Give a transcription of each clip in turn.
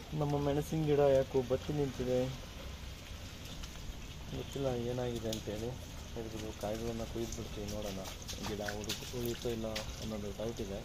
ನಮ್ಮ ಮೆಣಸಿನ ಗಿಡ ಯಾಕೋ ಬತ್ತಿ ನಿಂತಿದೆ, ಗೊತ್ತಿಲ್ಲ ಏನಾಗಿದೆ ಅಂತೇಳಿ. ಹಿಡಿದು ಕಾಯಿಗಳನ್ನು ಕೊಯ್ದು ಬಿಡ್ತೀವಿ, ನೋಡೋಣ ಗಿಡ ಉಳಿತೋ ಇಲ್ಲ ಅನ್ನೋದು ಡೌಟ್ ಇದೆ.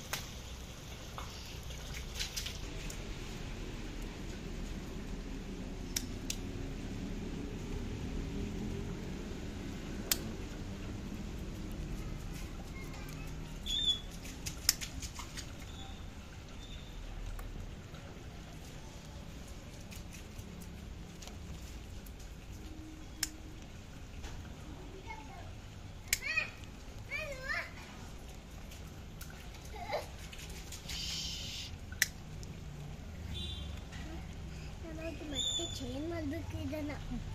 ಮತ್ತೆ ಚೇಂಜ್ ಮಾಡಬೇಕು ಇದನ್ನ.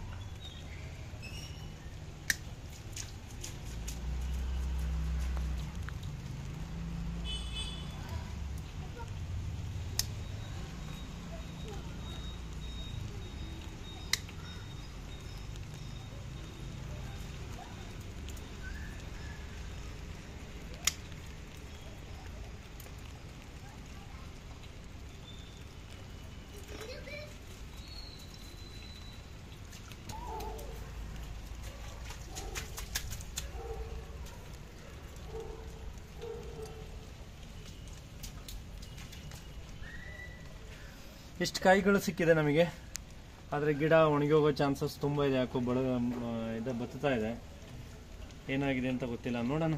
ಇಷ್ಟು ಕಾಯಿಗಳು ಸಿಕ್ಕಿದೆ ನಮಗೆ, ಆದರೆ ಗಿಡ ಒಣಗಿ ಹೋಗೋ ಚಾನ್ಸಸ್ ತುಂಬ ಇದೆ. ಯಾಕೋ ಇದು ಬತ್ತಾ ಇದೆ, ಏನಾಗಿದೆ ಅಂತ ಗೊತ್ತಿಲ್ಲ, ನೋಡೋಣ.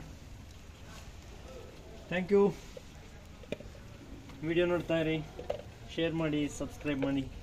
Thank you. ವಿಡಿಯೋ ನೋಡ್ತಾ ಇರಿ, ಶೇರ್ ಮಾಡಿ, ಸಬ್ಸ್ಕ್ರೈಬ್ ಮಾಡಿ.